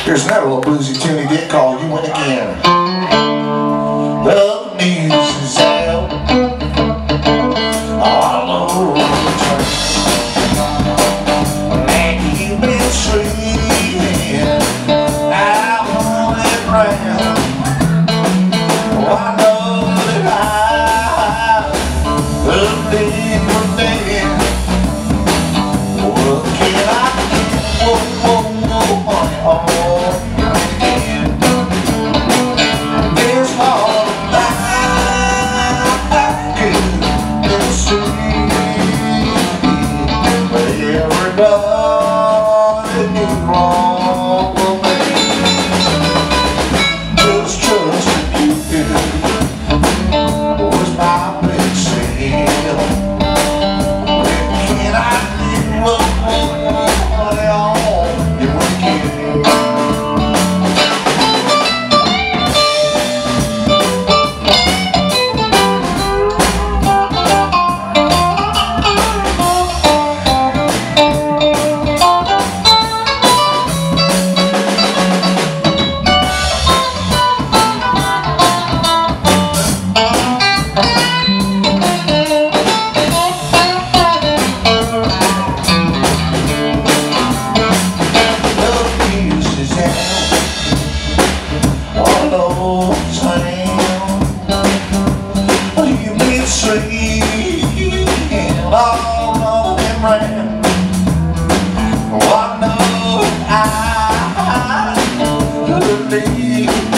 Here's another little bluesy tune he did called You Win Again. Well, the news is out all over the train, and you've been swinging out on that ground. Oh, I know that I believe one day. What can I do? Whoa, honey, oh. I believe